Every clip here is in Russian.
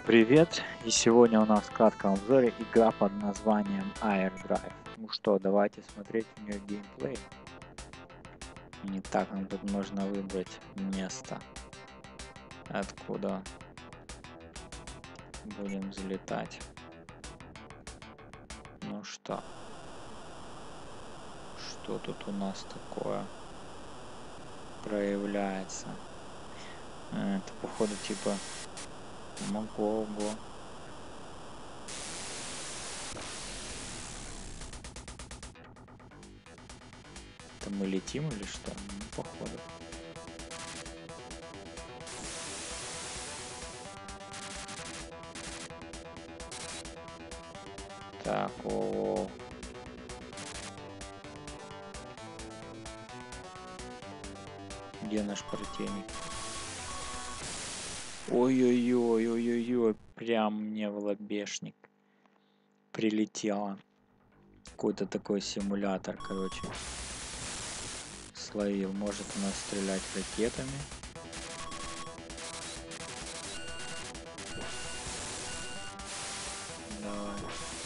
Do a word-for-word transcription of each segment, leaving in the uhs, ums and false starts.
Привет! И сегодня у нас в кратком обзоре игра под названием Air Drive. Ну что, давайте смотреть у нее геймплей. И так, нам тут можно выбрать место, откуда будем взлетать. Ну что, что тут у нас такое проявляется? Это походу типа Магого. Это мы летим или что? Ну, походу. Так, о, где наш противник? Ой-ой-ой, ой-ой-ой, прям мне в лобешник прилетело. Какой-то такой симулятор, короче, словил. Может у нас стрелять ракетами. Давай.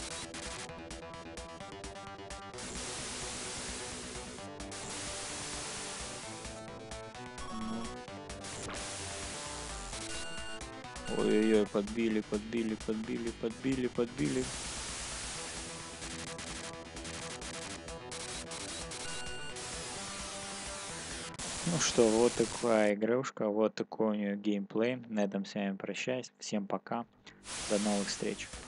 Ой-ой-ой, подбили, подбили, подбили, подбили, подбили. Ну что, вот такая игрушка, вот такой у нее геймплей. На этом с вами прощаюсь. Всем пока. До новых встреч.